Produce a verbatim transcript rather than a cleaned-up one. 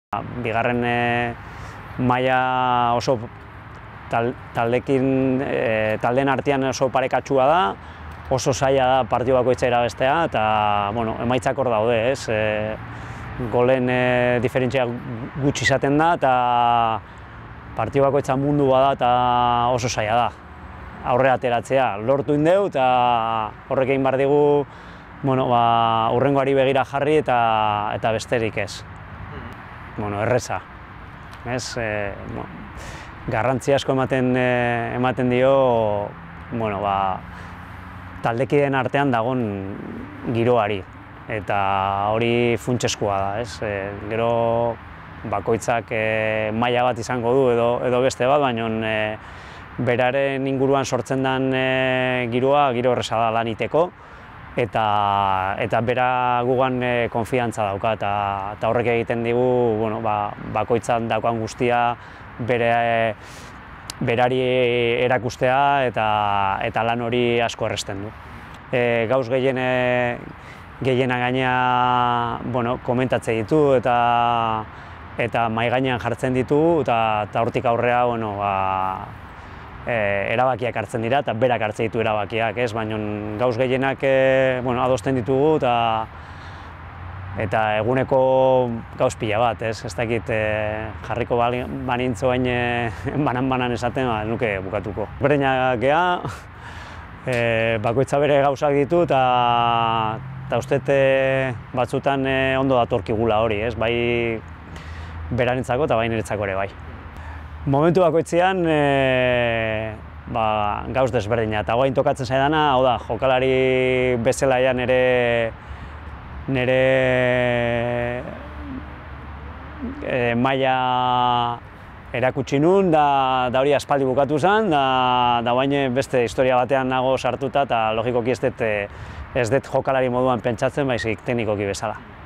Bigarren e, maila oso tal, taldekin, e, taldeen artean oso parekatsua da, oso zaila da partio bakoitza irabaztea eta bueno, emaitzak hor daude, ez? E, golen e, diferentzia gutxi izaten da eta partio bakoitza mundu bada eta oso zaila da. Aurrera ateratzea, lortu indeu eta horrek egin behar digu bueno, ba, hurrengoari begira jarri eta, eta besterik ez. Bueno, erreza. Ez, e, bueno, garrantzi asko ematen, e, ematen dio bueno, ba, taldekideen artean dagon giroari eta hori funtsezkoa da, ez? E, gero bakoitzak e, maila bat izango du edo, edo beste bat, baina e, beraren inguruan sortzen den e, giroa, giro erreza da lan iteko eta, eta bera gugan e, konfiantza dauka eta, eta horrek egiten digu bueno, ba, bakoitzan daukan guztia bere, e, berari erakustea eta, eta lan hori asko erresten du. E, gauz gehien, e, gehiena gaina bueno, komentatze ditu eta eta mahai gainean jartzen ditu eta, eta hortik aurrea bueno, ba, E, erabakiak hartzen dira eta berak hartzen ditu erabakiak, ez? Baina gauz gehienak e, bueno, adosten ditugu eta eta eguneko gauz pila bat, ez? Ez dakit e, jarriko banintzo bain e, banan-banan esaten, ba, nuke bukatuko. Berdinak gea, e, bakoitza bere gauzak ditu eta eta uste batzutan e, ondo datorkigula hori, ez? Bai berarentzako eta bai niretzako ere bai. Momentu bakoitzean e, ba, gauz desberdina eta guain tokatzen zaidana, hau da, jokalari bezala nire, nire e, maila erakutsi nun, da, da hori aspaldi bukatu zen, da, da guain beste historia batean nago sartuta eta logikoki ez dut, ez dut jokalari moduan pentsatzen, baizik teknikoki bezala.